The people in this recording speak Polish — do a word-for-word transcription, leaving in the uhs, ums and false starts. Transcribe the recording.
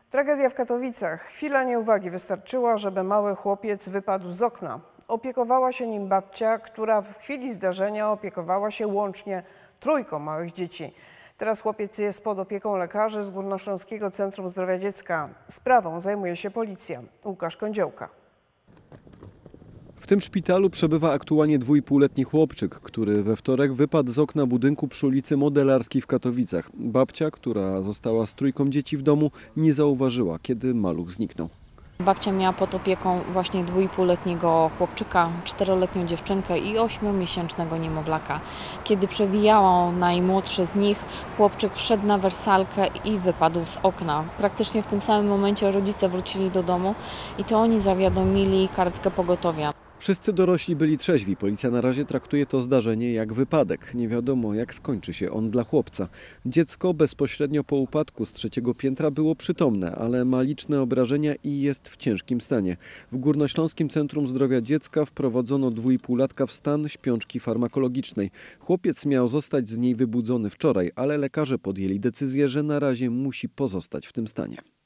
Tragedia w Katowicach. Chwila nieuwagi wystarczyła, żeby mały chłopiec wypadł z okna. Opiekowała się nim babcia, która w chwili zdarzenia opiekowała się łącznie trójką małych dzieci. Teraz chłopiec jest pod opieką lekarzy z Górnośląskiego Centrum Zdrowia Dziecka. Sprawą zajmuje się policja. Łukasz Kądziołka. W tym szpitalu przebywa aktualnie dwójpółletni chłopczyk, który we wtorek wypadł z okna budynku przy ulicy Modelarskiej w Katowicach. Babcia, która została z trójką dzieci w domu, nie zauważyła, kiedy maluch zniknął. Babcia miała pod opieką właśnie dwójpółletniego chłopczyka, czteroletnią dziewczynkę i ośmiomiesięcznego niemowlaka. Kiedy przewijała najmłodszy z nich, chłopczyk wszedł na wersalkę i wypadł z okna. Praktycznie w tym samym momencie rodzice wrócili do domu i to oni zawiadomili karetkę pogotowia. Wszyscy dorośli byli trzeźwi. Policja na razie traktuje to zdarzenie jak wypadek. Nie wiadomo, jak skończy się on dla chłopca. Dziecko bezpośrednio po upadku z trzeciego piętra było przytomne, ale ma liczne obrażenia i jest w ciężkim stanie. W Górnośląskim Centrum Zdrowia Dziecka wprowadzono dwójpółlatka w stan śpiączki farmakologicznej. Chłopiec miał zostać z niej wybudzony wczoraj, ale lekarze podjęli decyzję, że na razie musi pozostać w tym stanie.